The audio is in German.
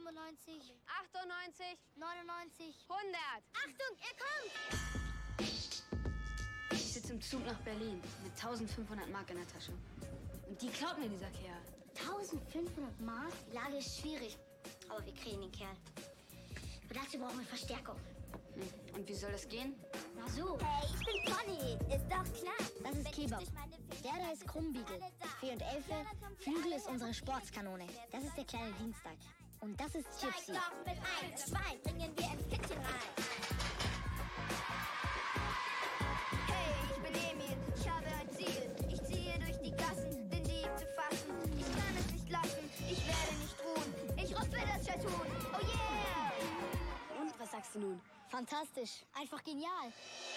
97, 98, 99, 100. Achtung, er kommt! Ich sitze im Zug nach Berlin mit 1500 Mark in der Tasche. Und die klaut mir dieser Kerl. 1500 Mark? Die Lage ist schwierig, aber wir kriegen den Kerl. Aber dazu brauchen wir Verstärkung. Und wie soll das gehen? Na so. Hey, ich bin Conny, ist doch klar. Das ist Kebab. Der da ist Krummbiegel. Fee und Elfe. Flügel ist unsere Sportskanone. Das ist der kleine Dienstag. Und das ist Gypsy. Doch mit 1, 2 bringen wir ins Kittchen rein. Hey, ich bin Emil, ich habe ein Ziel. Ich ziehe durch die Gassen, den Dieb zu fassen. Ich kann es nicht lassen, ich werde nicht ruhen. Ich rufe das Tattoo, oh yeah! Und was sagst du nun? Fantastisch. Einfach genial.